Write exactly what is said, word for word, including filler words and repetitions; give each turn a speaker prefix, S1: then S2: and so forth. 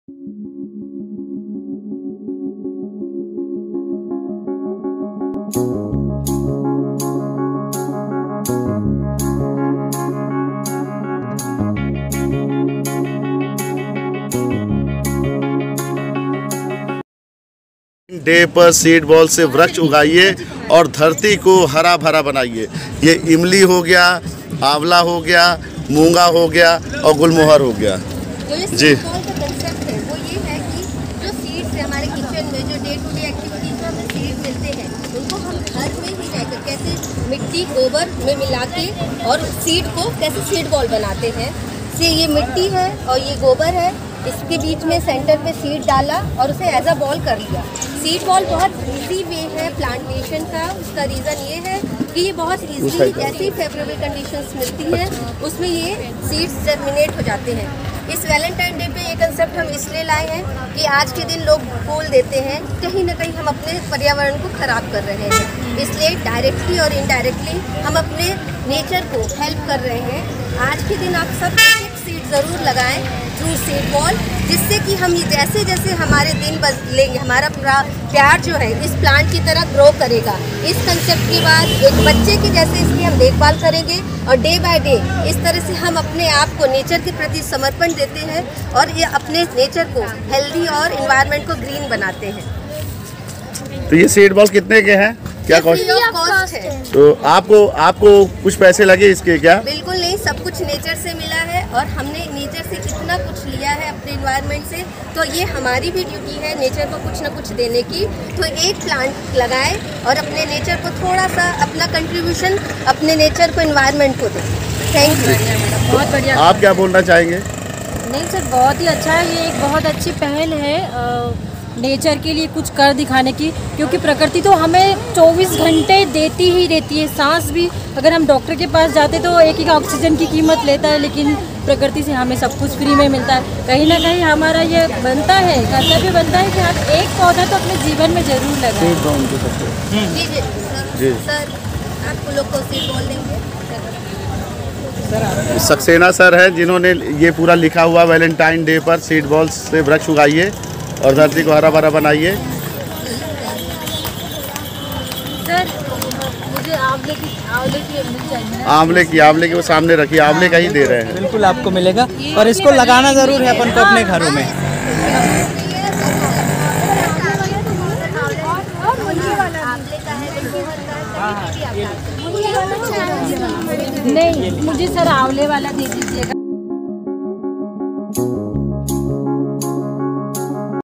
S1: Day पर seed ball से वृक्ष उगाइए और धरती को हरा भरा बनाइए। ये इमली हो गया, आंवला हो गया, मूंगा हो गया और गुलमोहर हो गया।
S2: जो ये
S1: जी
S2: सीड बॉल का कंसेप्ट है वो ये है कि जो सीड्स हमारे किचन में जो डे टू डे एक्टिविटीज में हमें सीड मिलते हैं उनको हम घर में ही रहकर कैसे मिट्टी गोबर में मिला के और सीड को कैसे सीड बॉल बनाते हैं। से ये मिट्टी है और ये गोबर है, इसके बीच में सेंटर पे सीड डाला और उसे एज अ बॉल कर लिया। सीड बॉल बहुत इजी वे है प्लांटेशन का। उसका रीज़न ये है कि ये बहुत इजीली ऐसी फेवरेबल कंडीशंस मिलती हैं उसमें ये सीड्स जर्मिनेट हो जाते हैं। इस वैलेंटाइन डे पे ये कंसेप्ट हम इसलिए लाए हैं कि आज के दिन लोग फूल देते हैं, कहीं ना कहीं हम अपने पर्यावरण को ख़राब कर रहे हैं। इसलिए डायरेक्टली और इनडायरेक्टली हम अपने नेचर को हेल्प कर रहे हैं। आज के दिन आप सब एक सीड ज़रूर लगाएं थ्रू सीड बॉल, जिससे कि हम ये जैसे जैसे हमारे दिन बदलेंगे हमारा पूरा प्यार जो है इस प्लांट की तरह ग्रो करेगा। इस कंसेप्ट के बाद एक बच्चे की जैसे इसकी हम देखभाल करेंगे और डे बाय डे इस तरह से हम अपने आप को नेचर के प्रति समर्पण देते हैं और ये अपने नेचर को हेल्दी और इन्वायरमेंट को ग्रीन बनाते हैं।
S1: तो ये सीड बॉल कितने के हैं, क्या कॉस्ट
S2: कॉस्ट है?
S1: तो आपको आपको कुछ पैसे लगे इसके क्या?
S2: बिल्कुल नहीं, सब कुछ नेचर से मिला है और हमने नेचर से इतना कुछ लिया है अपने इन्वायरमेंट से, तो ये हमारी भी ड्यूटी है नेचर को कुछ ना कुछ देने की। तो एक प्लांट लगाएं और अपने नेचर को थोड़ा सा अपना कंट्रीब्यूशन अपने नेचर को इन्वायरमेंट को दें। Thank you.
S3: बहुत बढ़िया।
S1: आप क्या बोलना चाहेंगे?
S3: नहीं सर, बहुत ही अच्छा है, ये एक बहुत अच्छी पहल है नेचर के लिए कुछ कर दिखाने की, क्योंकि प्रकृति तो हमें चौबीस घंटे देती ही देती है। सांस भी अगर हम डॉक्टर के पास जाते तो एक ही ऑक्सीजन की कीमत लेता है, लेकिन प्रकृति से हमें सब कुछ फ्री में मिलता है। कहीं ना कहीं हमारा ये बनता है, कर्तव्य बनता है कि हम एक पौधा तो अपने जीवन में जरूर लगाएं।
S2: जी जी सर, सर आप लोग को सीड बॉल देंगे।
S1: सक्सेना सर है जिन्होंने ये पूरा लिखा हुआ वैलेंटाइन डे पर सीड बॉल से वृक्ष उगाइए और धरती को हरा भरा बनाइए।
S3: सर मुझे आंवले की आंवले की मिल जाएगी।
S1: आंवले की आंवले की वो सामने रखिए, आंवले का ही दे रहे हैं।
S4: बिल्कुल आपको मिलेगा और इसको लगाना ज़रूर है अपन को अपने घरों में।
S3: नहीं, मुझे सर आंवले वाला दे दीजिएगा।